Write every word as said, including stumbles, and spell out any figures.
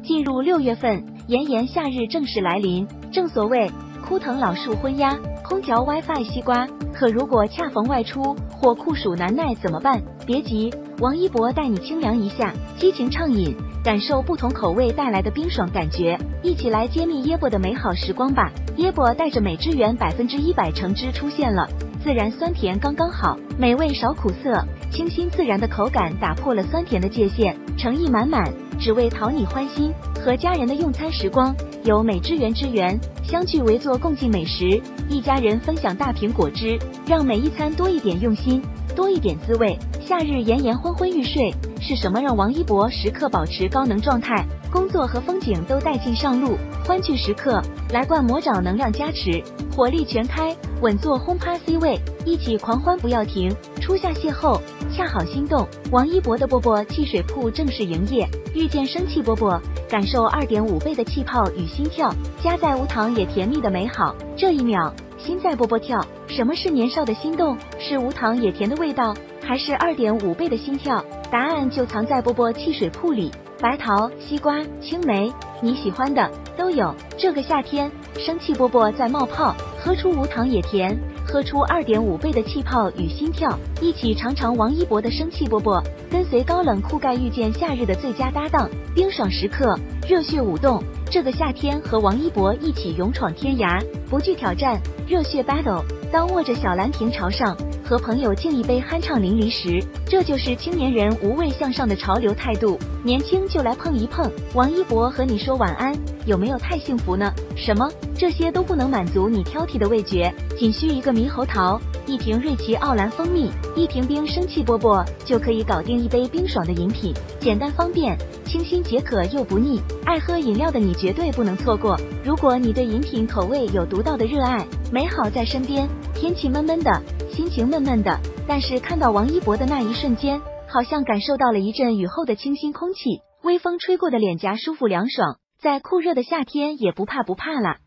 进入六月份，炎炎夏日正式来临。正所谓枯藤老树昏鸦，空嚼 WiFi 西瓜。可如果恰逢外出或酷暑难耐怎么办？别急，王一博带你清凉一下，激情畅饮，感受不同口味带来的冰爽感觉。一起来揭秘椰果的美好时光吧！椰果带着美汁源百分之一百橙汁出现了，自然酸甜刚刚好，美味少苦涩，清新自然的口感打破了酸甜的界限，诚意满满，只为讨你欢心。和家人的用餐时光，有美汁源之源，相聚围坐共进美食，一家人分享大瓶果汁，让每一餐多一点用心，多一点滋味。夏日炎炎昏昏欲睡，是什么让王一博时刻保持高能状态？工作和风景都带劲上路，欢聚时刻来罐魔爪能量加持，火力全开，稳坐轰趴 C 位，一起狂欢不要停。初夏邂逅，恰好心动，王一博的波波汽水铺正式营业。遇见生气波波，感受 二点五 倍的气泡与心跳，加在无糖也甜蜜的美好。这一秒，心在波波跳。什么是年少的心动？是无糖也甜的味道，还是 二点五 倍的心跳？答案就藏在波波汽水铺里。白桃、西瓜、青梅，你喜欢的都有。这个夏天，生气波波在冒泡，喝出无糖也甜，喝出 二点五 倍的气泡与心跳，一起尝尝王一博的生气波波，跟随高冷酷盖遇见夏日的最佳搭档，冰爽时刻，热血舞动。这个夏天和王一博一起勇闯天涯，不惧挑战，热血 battle。当握着小蓝瓶朝上，和朋友敬一杯酣畅淋漓时，这就是青年人无畏向上的潮流态度。年轻就来碰一碰。王一博和你说晚安，有没有太幸福呢？什么？这些都不能满足你挑剔的味觉，仅需一个猕猴桃，一瓶瑞奇奥兰蜂蜜，一瓶冰生气波波，就可以搞定一杯冰爽的饮品，简单方便，清新解渴又不腻。爱喝饮料的你绝对不能错过。如果你对饮品口味有独到的热爱，美好在身边。天气闷闷的，心情闷闷的，但是看到王一博的那一瞬间，好像感受到了一阵雨后的清新空气，微风吹过的脸颊舒服凉爽，在酷热的夏天也不怕不怕啦。